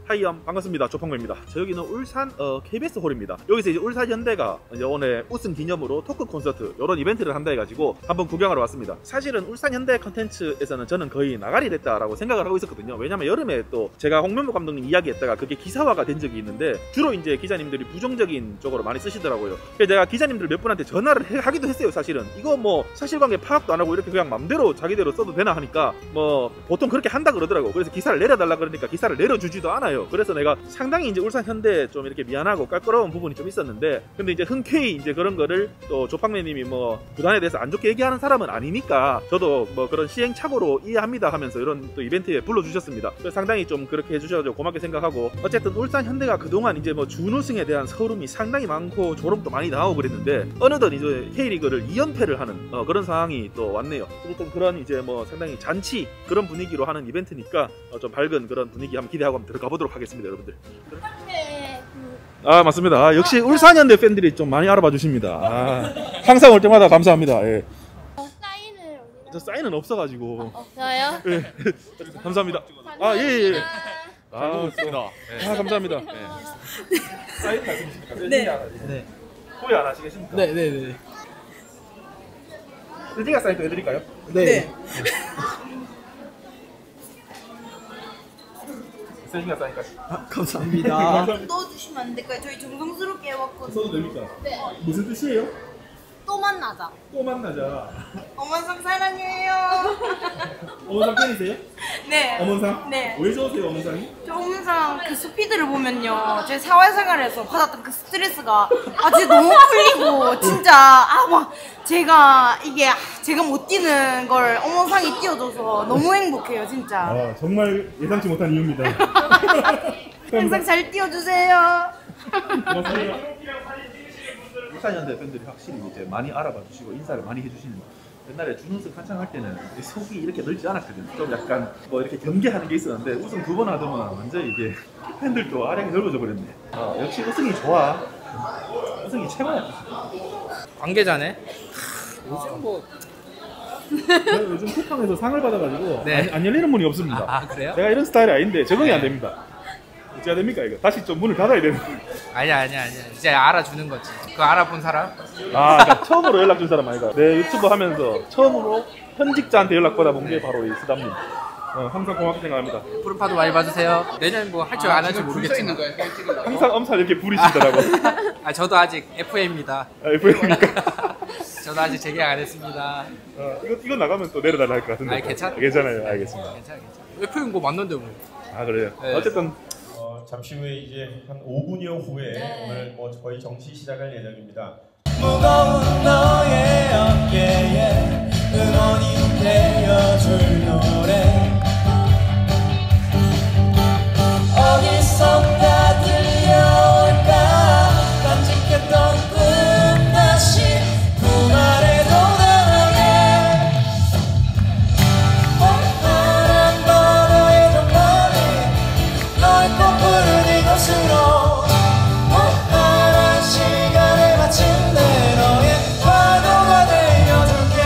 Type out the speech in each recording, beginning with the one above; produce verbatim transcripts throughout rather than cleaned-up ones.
하이엄 반갑습니다. 조팡구입니다. 저 여기는 울산 어, 케이비에스 홀입니다. 여기서 이제 울산현대가 이제 오늘 우승 기념으로 토크 콘서트 이런 이벤트를 한다 해가지고 한번 구경하러 왔습니다. 사실은 울산현대 컨텐츠에서는 저는 거의 나가리 됐다라고 생각을 하고 있었거든요. 왜냐면 여름에 또 제가 홍명보 감독님 이야기했다가 그게 기사화가 된 적이 있는데 주로 이제 기자님들이 부정적인 쪽으로 많이 쓰시더라고요. 그래서 제가 기자님들 몇 분한테 전화를 해, 하기도 했어요. 사실은 이거 뭐 사실관계 파악도 안 하고 이렇게 그냥 맘대로 자기대로 써도 되나 하니까 뭐 보통 그렇게 한다 그러더라고. 그래서 기사를 내려달라 그러니까 기사를 내려주지도 않아요. 그래서 내가 상당히 이제 울산 현대 좀 이렇게 미안하고 깔끄러운 부분이 좀 있었는데, 근데 이제 흔쾌히 이제 그런 거를 또 조팡매님이 뭐 구단에 대해서 안 좋게 얘기하는 사람은 아니니까 저도 뭐 그런 시행착오로 이해합니다 하면서 이런 또 이벤트에 불러주셨습니다. 그래서 상당히 좀 그렇게 해주셔서 고맙게 생각하고, 어쨌든 울산 현대가 그동안 이제 뭐 준우승에 대한 서름이 상당히 많고 조롱도 많이 나오고 그랬는데 어느덧 이제 K리그를 이 연패를 하는 어 그런 상황이 또 왔네요. 어쨌든 그런 이제 뭐 상당히 잔치 그런 분위기로 하는 이벤트니까 어 좀 밝은 그런 분위기 한번 기대하고 한번 들어가 보도록 하겠습니다, 여러분들. 아 맞습니다. 아, 역시 울산현대 팬들이 좀 많이 알아봐 주십니다. 아, 항상 올 때마다 감사합니다. 예. 어, 사인을 저 사인은 없어가지고. 어, 없어요? 예. 감사합니다. 아 예예. 예. 아, 고맙습니다. 네. 아 감사합니다. 네. 사인 말씀이십니까? 네. 네. 후회 안 하시겠습니까? 네, 네, 네. 일디가 사인 또 해드릴까요? 네. 네. 세신가 사인까지. 아, 감사합니다. 넣어주시면 안 될까요? 저희 정성스럽게 해왔거든요. 써도 됩니까? 네. 무슨 뜻이에요? 또 만나자. 또 만나자. 어머상 사랑해요. 어머상 팬이세요? 네. 어머상? 네. 왜 좋으세요, 어머상이? 저 어머상 그 스피드를 보면요, 제 사회생활에서 받았던 그 스트레스가 아 진짜 너무 풀리고 진짜 아 막 제가 이게 제가 못 뛰는 걸 어머상이 뛰어줘서 너무 행복해요 진짜. 아 정말 예상치 못한 이유입니다. 항상 잘 뛰어주세요. 고맙습니다. 울산현대 팬들이 확실히 이제 많이 알아봐 주시고 인사를 많이 해주시는. 옛날에 준우승 한창 할 때는 속이 이렇게 넓지 않았거든요. 좀 약간 뭐 이렇게 경계하는 게 있었는데 우승 두 번 하더만 완전 이게 팬들도 아량이 넓어져 버렸네. 아, 역시 우승이 좋아. 우승이 최고야. 관계자네. 요즘 뭐. 제가 요즘 쿠팡에서 상을 받아가지고 네. 안, 안 열리는 문이 없습니다. 아, 아 그래요? 내가 이런 스타일이 아닌데 적응이 네. 안 됩니다. 어찌해야 됩니까 이거? 다시 좀 문을 닫아야 되는. 아니야, 아니야, 아니야. 이제 알아주는 거지. 그거 알아본 사람? 아, 그러니까 처음으로 연락 준 사람 아니다. 내 유튜브 하면서 처음으로 현직자한테 연락 받아본 게 바로 이 쓰담님. 어, 항상 고맙게 생각합니다. 푸른파도 많이 봐주세요. 내년 뭐 할지 안 할지 모르겠지만. 항상 엄살 이렇게 부리시더라고. 아, 저도 아직 에프에이입니다. 아, 에프엠입니까? 저도 아직 재계약 안 했습니다. 어, 이거, 이거 나가면 또 내려달라 할 것 같은데. 아, 괜찮- 아, 괜찮아요. 알겠습니다. 괜찮아, 괜찮아. 에프에이 뭐 맞는데 뭐. 아, 그래요? 네. 어쨌든. 어, 잠시 후에 이제 한 오 분여 후에 네. 오늘 뭐 거의 정시 시작할 예정입니다. 무거운 너의 어깨에 응원이 되어줄 노래 어디선가 들려올까 간직했던 꿈 다시 부활해도 나에게 봄바람 바다의 정거리 널 꼭 부르는 이곳으로 봄바람 시간을 마침내 너의 파도가 되어줄게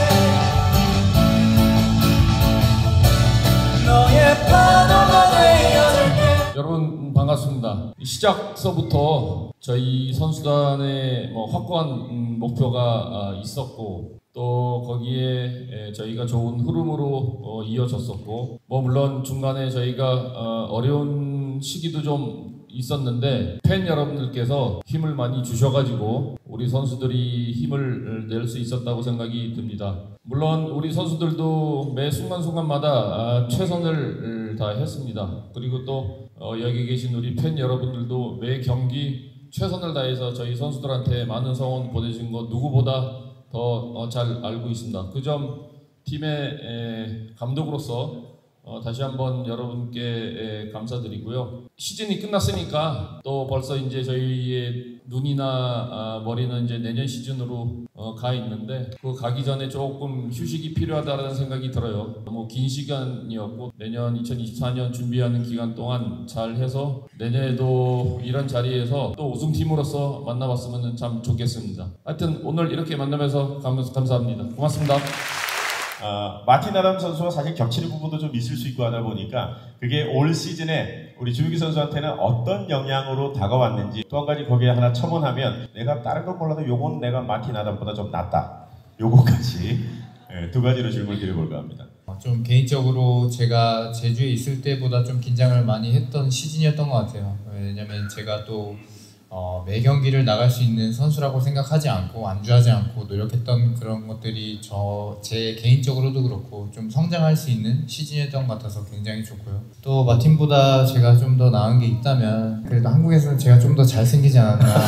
너의 파도가 되어줄게. 여러분 반갑습니다. 시작서부터 저희 선수단의 뭐 확고한 음, 목표가 있었고 또 거기에 저희가 좋은 흐름으로 어, 이어졌었고 뭐 물론 중간에 저희가 어, 어려운 시기도 좀 있었는데 팬 여러분들께서 힘을 많이 주셔가지고 우리 선수들이 힘을 낼 수 있었다고 생각이 듭니다. 물론 우리 선수들도 매 순간순간마다 아, 최선을 다했습니다. 그리고 또 어, 여기 계신 우리 팬 여러분들도 매 경기 최선을 다해서 저희 선수들한테 많은 성원 보내주신 것 누구보다 더 잘 어, 알고 있습니다. 그 점 팀의 에, 감독으로서 어, 다시 한번 여러분께 에, 감사드리고요. 시즌이 끝났으니까 또 벌써 이제 저희의 눈이나 아, 머리는 이제 내년 시즌으로 어, 가 있는데 그 가기 전에 조금 휴식이 필요하다는 생각이 들어요. 너무 긴 시간이었고 내년 이천이십사 년 준비하는 기간 동안 잘 해서 내년에도 이런 자리에서 또 우승팀으로서 만나봤으면 참 좋겠습니다. 하여튼 오늘 이렇게 만나면서 감, 감사합니다. 고맙습니다. 어, 마틴 아담 선수와 사실 겹치는 부분도 좀 있을 수 있고 하다 보니까 그게 올 시즌에 우리 주민기 선수한테는 어떤 영향으로 다가왔는지 또 한 가지 거기에 하나 첨언하면 내가 다른 건 몰라도 요건 내가 마틴 아담보다 좀 낫다. 요거까지 네, 두 가지로 질문을 드려볼까 합니다. 좀 개인적으로 제가 제주에 있을 때보다 좀 긴장을 많이 했던 시즌이었던 것 같아요. 왜냐면 제가 또 어, 매 경기를 나갈 수 있는 선수라고 생각하지 않고 안주하지 않고 노력했던 그런 것들이 저 제 개인적으로도 그렇고 좀 성장할 수 있는 시즌이었던 것 같아서 굉장히 좋고요. 또 마틴보다 제가 좀 더 나은 게 있다면 그래도 한국에서는 제가 좀 더 잘생기지 않았나.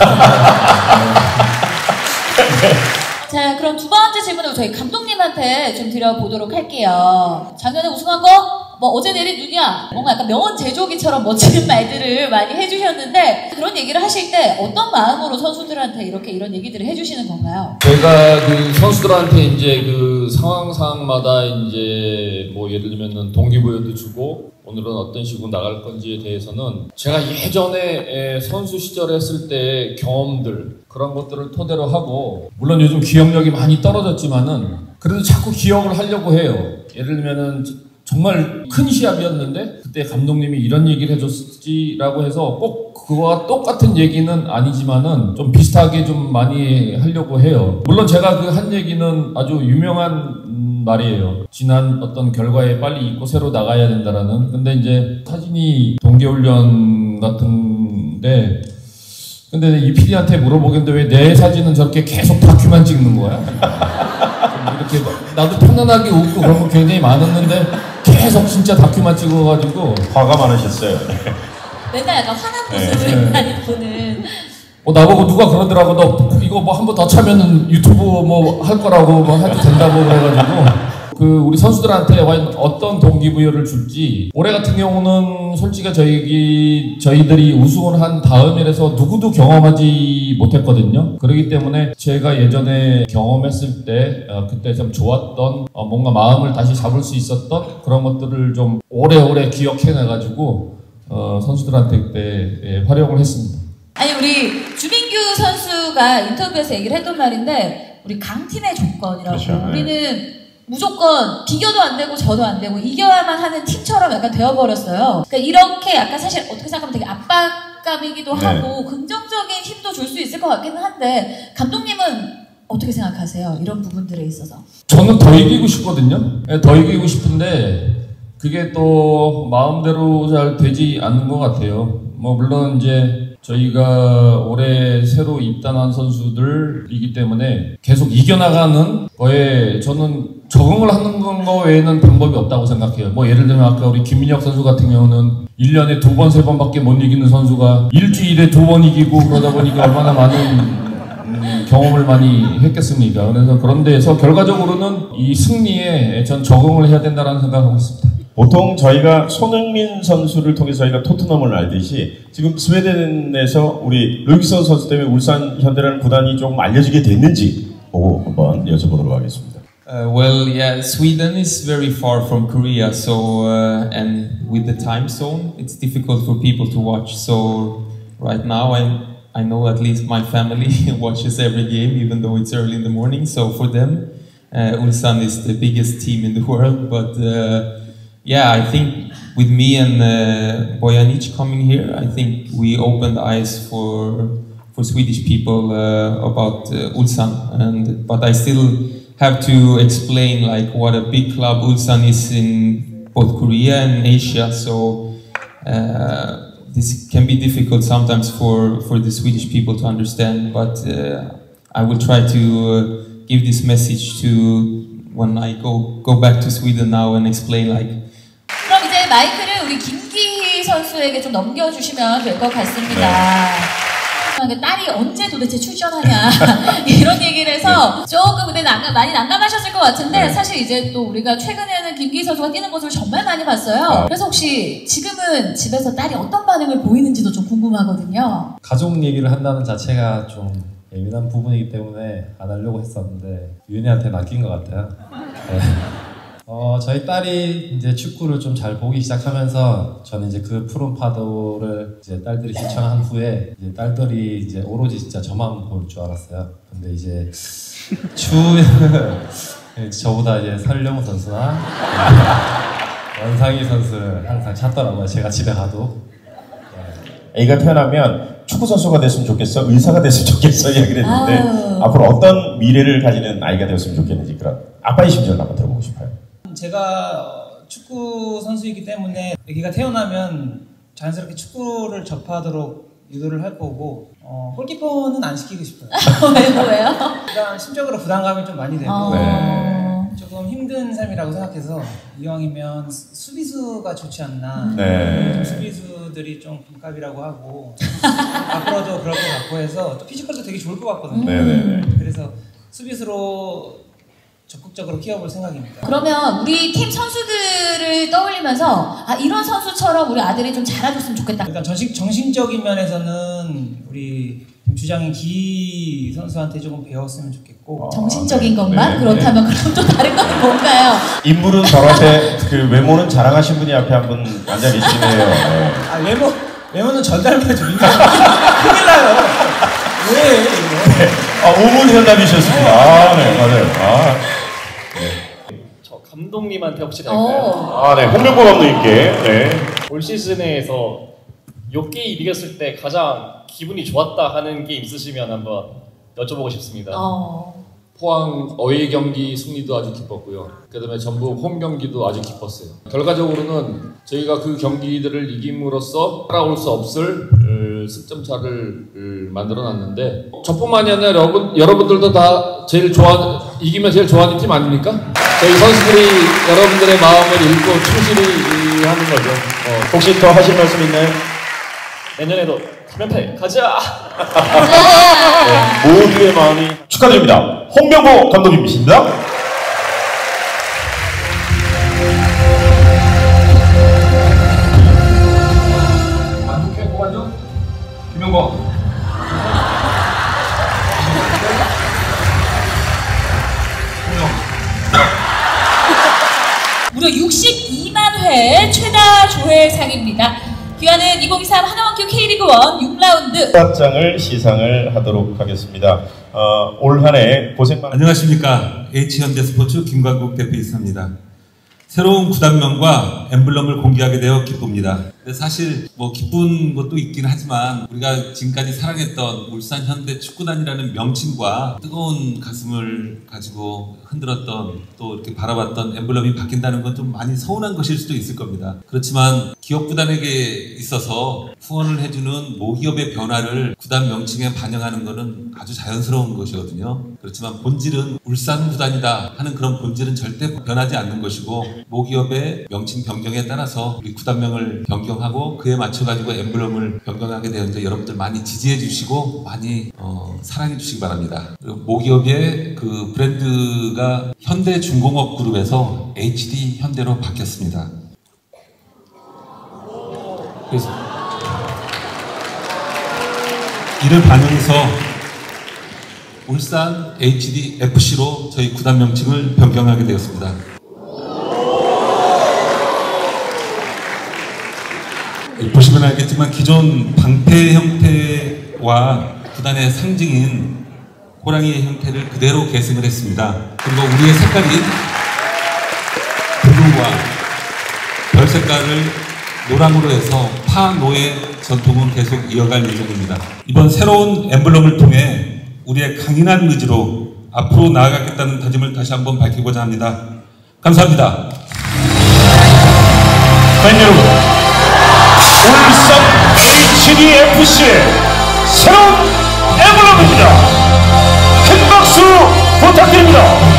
자, 그럼 두 번째 질문을 저희 감독님한테 좀 드려보도록 할게요. 작년에 우승한 거? 뭐 어제 내린 눈이야. 뭔가 약간 명언 제조기처럼 멋진 말들을 많이 해주셨는데 그런 얘기를 하실 때 어떤 마음으로 선수들한테 이렇게 이런 얘기들을 해주시는 건가요? 제가 그 선수들한테 이제 그 상황 상황마다 이제 뭐 예를 들면은 동기부여도 주고 오늘은 어떤 식으로 나갈 건지에 대해서는 제가 예전에 선수 시절에 했을 때 경험들 그런 것들을 토대로 하고 물론 요즘 기억력이 많이 떨어졌지만은 그래도 자꾸 기억을 하려고 해요. 예를 들면은 정말 큰 시합이었는데 그때 감독님이 이런 얘기를 해줬지라고 해서 꼭 그거와 똑같은 얘기는 아니지만은 좀 비슷하게 좀 많이 하려고 해요. 물론 제가 그 한 얘기는 아주 유명한 말이에요. 지난 어떤 결과에 빨리 잊고 새로 나가야 된다라는. 근데 이제 사진이 동계훈련 같은데 근데 이 피디한테 물어보겠는데 왜 내 사진은 저렇게 계속 다큐만 찍는 거야? 이렇게 나도 편안하게 웃고 그런 거 굉장히 많았는데 계속 진짜 다큐만 찍어가지고 화가 많으셨어요. 맨날 약간 화난 모습을 네. 많이 보는. 어, 나보고 누가 그러더라고. 너 이거 뭐 한 번 더 차면은 유튜브 뭐 할 거라고 뭐 해도 된다고 그래가지고 그 우리 선수들한테 어떤 동기부여를 줄지. 올해 같은 경우는 솔직히 저희 저희들이 우승을 한 다음이라서 누구도 경험하지 못했거든요. 그렇기 때문에 제가 예전에 경험했을 때 어, 그때 좀 좋았던 어, 뭔가 마음을 다시 잡을 수 있었던 그런 것들을 좀 오래오래 기억해내가지고 어, 선수들한테 그때 예, 활용을 했습니다. 아니 우리 주민규 선수가 인터뷰에서 얘기를 했던 말인데 우리 강팀의 조건이라고. 그렇죠, 네. 우리는 무조건 비교도 안 되고 져도 안 되고 이겨야만 하는 팀처럼 약간 되어버렸어요. 그러니까 이렇게 약간 사실 어떻게 생각하면 되게 압박감이기도 네. 하고 긍정적인 힘도 줄 수 있을 것 같기는 한데 감독님은 어떻게 생각하세요? 이런 부분들에 있어서. 저는 더 이기고 싶거든요. 네, 더 이기고 싶은데 그게 또 마음대로 잘 되지 않는 것 같아요. 뭐 물론 이제 저희가 올해 새로 입단한 선수들이기 때문에 계속 이겨나가는 거에 저는 적응을 하는 거 외에는 방법이 없다고 생각해요. 뭐 예를 들면 아까 우리 김민혁 선수 같은 경우는 일 년에 두 번, 세 번밖에 못 이기는 선수가 일주일에 두 번 이기고 그러다 보니까 얼마나 많은 음, 경험을 많이 했겠습니까? 그래서 그런 데에서 결과적으로는 이 승리에 전 적응을 해야 된다는 생각하고 있습니다. 보통 저희가 손흥민 선수를 통해서 저희가 토트넘을 알듯이 지금 스웨덴에서 우리 루이크선 선수 때문에 울산 현대라는 구단이 조금 알려지게 됐는지 보고 한번 여쭤보도록 하겠습니다. Uh, well, yeah, Sweden is very far from Korea, so uh, and with the time zone, it's difficult for people to watch. So right now, I I know at least my family watches every game, even though it's early in the morning. So for them, uh, Ulsan is the biggest team in the world. But uh, yeah, I think with me and uh, Bojanic coming here, I think we opened eyes for for Swedish people uh, about uh, Ulsan. And but I still have to explain like what a big club Ulsan is in both Korea and Asia. So uh, this can be difficult sometimes for for the Swedish people to understand. But uh, I will try to uh, give this message to when I go go back to Sweden now and explain like. 그럼 이제 마이크를 우리 김기희 선수에게 좀 넘겨주시면 될 것 같습니다. 네. 딸이 언제 도대체 출전하냐 이런 얘기를 해서 네. 조금 근데 난감, 많이 난감하셨을 것 같은데 네. 사실 이제 또 우리가 최근에는 김기희 선수가 뛰는 모습을 정말 많이 봤어요. 아. 그래서 혹시 지금은 집에서 딸이 어떤 반응을 보이는지도 좀 궁금하거든요. 가족 얘기를 한다는 자체가 좀 예민한 부분이기 때문에 안 하려고 했었는데 유은이한테 맡긴 것 같아요. 네. 어, 저희 딸이 이제 축구를 좀 잘 보기 시작하면서 저는 이제 그 푸른 파도를 이제 딸들이 시청한 후에 이제 딸들이 이제 오로지 진짜 저만 볼 줄 알았어요. 근데 이제 추 저보다 이제 설령 선수나 원상희 선수를 항상 찾더라고요. 제가 집에 가도. 애가 태어나면 축구 선수가 됐으면 좋겠어, 의사가 됐으면 좋겠어 이야기를 했는데 아유. 앞으로 어떤 미래를 가지는 아이가 되었으면 좋겠는지 그런 아빠의 심정을 한번 들어보고 싶어요. 제가 축구 선수이기 때문에 아기가 태어나면 자연스럽게 축구를 접하도록 유도를 할 거고 어, 골키퍼는 안 시키고 싶어요. 왜요? 왜요? 일단 심적으로 부담감이 좀 많이 되고 어... 네. 조금 힘든 삶이라고 생각해서 이왕이면 수비수가 좋지 않나. 네. 수비수들이 좀 반갑이라고 하고 앞으로도 그럴 것 같고 해서 또 피지컬도 되게 좋을 것 같거든요. 네. 그래서 수비수로 적극적으로 키워볼 생각입니다. 그러면 우리 팀 선수들을 떠올리면서 아 이런 선수처럼 우리 아들이 좀 잘해줬으면 좋겠다. 일단 정신, 정신적인 면에서는 우리 주장인 기 선수한테 조금 배웠으면 좋겠고 정신적인 것만? 네. 그렇다면 네. 그럼 또 다른 건 뭔가요? 인물은 저한테 그 외모는 자랑하신 분이 앞에 한 분 앉아 계시네요. 네. 아 외모 외모는 전달만 좀 큰일 나요. 왜 이거? 네. 아 우문 현답이셨습니다. 아, 네 맞아요. 아, 네. 저 감독님한테 혹시 될까요? 아, 네 홍명보 감독님께. 네. 올 시즌에서 요 게임 이겼을 때 가장 기분이 좋았다 하는 게임 있으시면 한번 여쭤보고 싶습니다. 어. 포항 어웨이 경기 승리도 아주 기뻤고요. 그 다음에 전북 홈 경기도 아주 기뻤어요. 결과적으로는 저희가 그 경기들을 이김으로써 따라올 수 없을 승점 차를 만들어놨는데 저뿐만이 아니라 여러분, 여러분들도 다 제일 좋아 이기면 제일 좋아하는 팀 아닙니까? 저희 선수들이 여러분들의 마음을 읽고 충실히 하는 거죠. 어, 혹시 더 하실 말씀 있나요? 내년에도 삼 연패 가자! 네, 모두의 마음이 축하드립니다. 홍명보 감독님이십니다. 만족해 고만족? 김용범. 무려 육십이만 회 최다 조회상입니다. 기아는 이천이십삼 하나원큐 K리그 일 육 라운드 장을 시상을 하도록 하겠습니다. 어, 올 한 해 고생 많... 안녕하십니까. H현대스포츠 김광국 대표이사입니다. 새로운 구단명과 엠블럼을 공개하게 되어 기쁩니다. 근데 사실 뭐 기쁜 것도 있긴 하지만 우리가 지금까지 사랑했던 울산 현대 축구단이라는 명칭과 뜨거운 가슴을 가지고 흔들었던 또 이렇게 바라봤던 엠블럼이 바뀐다는 건 좀 많이 서운한 것일 수도 있을 겁니다. 그렇지만 기업 구단에게 있어서 후원을 해주는 모기업의 변화를 구단 명칭에 반영하는 것은 아주 자연스러운 것이거든요. 그렇지만 본질은 울산 구단이다 하는 그런 본질은 절대 변하지 않는 것이고 모기업의 명칭 변경에 따라서 우리 구단명을 변경하고 그에 맞춰가지고 엠블럼을 변경하게 되었는데 여러분들 많이 지지해 주시고 많이 어, 사랑해 주시기 바랍니다. 그리고 모기업의 그 브랜드가 현대중공업 그룹에서 에이치디 현대로 바뀌었습니다. 그래서 이를 반영해서 울산 에이치디에프씨로 저희 구단 명칭을 변경하게 되었습니다. 보시면 알겠지만 기존 방패 형태와 구단의 상징인 호랑이의 형태를 그대로 계승을 했습니다. 그리고 우리의 색깔인 블루와 별 색깔을 노랑으로 해서 파노의 전통은 계속 이어갈 예정입니다. 이번 새로운 엠블럼을 통해 우리의 강인한 의지로 앞으로 나아가겠다는 다짐을 다시 한번 밝히고자 합니다. 감사합니다. 팬 여러분, 울산 에이치디에프씨의 새로운 엠블럼입니다. 큰 박수 부탁드립니다.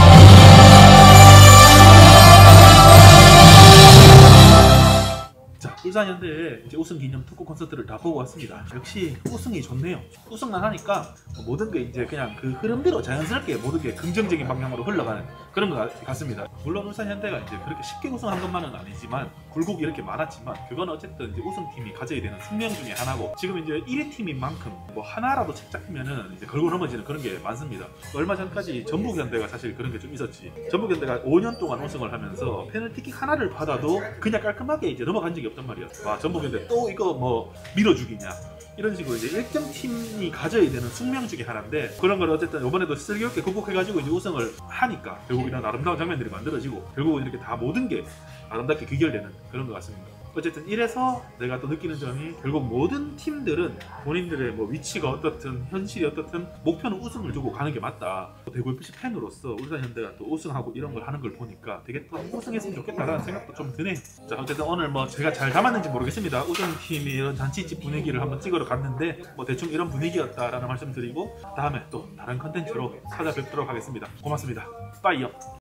자, 울산현대의 이제 우승 기념 토크 콘서트를 다 보고 왔습니다. 역시 우승이 좋네요. 우승만 하니까 모든 게 이제 그냥 그 흐름대로 자연스럽게 모든 게 긍정적인 방향으로 흘러가는 그런 것 같습니다. 물론 울산현대가 이제 그렇게 쉽게 우승한 것만은 아니지만 굴곡이 이렇게 많았지만 그건 어쨌든 이제 우승팀이 가져야 되는 숙명 중에 하나고 지금 이제 일 위 팀인 만큼 뭐 하나라도 착잡히면은 이제 걸고 넘어지는 그런 게 많습니다. 얼마 전까지 전북현대가 사실 그런 게 좀 있었지. 전북현대가 오 년 동안 우승을 하면서 페널티킥 하나를 받아도 그냥 깔끔하게 이제 넘어간 적이 없단 말이에요. 말이야. 와 전북인데 또 이거 뭐 밀어주기냐 이런 식으로 이제 일정 팀이 가져야 되는 숙명 중에 하나인데 그런 걸 어쨌든 이번에도 슬기롭게 극복해가지고 이제 우승을 하니까 결국 이런 아름다운 장면들이 만들어지고 결국은 이렇게 다 모든 게 아름답게 귀결되는 그런 것 같습니다. 어쨌든 이래서 내가 또 느끼는 점이 결국 모든 팀들은 본인들의 뭐 위치가 어떻든 현실이 어떻든 목표는 우승을 두고 가는 게 맞다. 대구에프씨 팬으로서 울산현대가 또 우승하고 이런 걸 하는 걸 보니까 되게 또 우승했으면 좋겠다라는 생각도 좀 드네. 자 어쨌든 오늘 뭐 제가 잘 담았는지 모르겠습니다. 우승팀이 이런 잔치집 분위기를 한번 찍으러 갔는데 뭐 대충 이런 분위기였다라는 말씀 드리고 다음에 또 다른 컨텐츠로 찾아뵙도록 하겠습니다. 고맙습니다. 빠이요.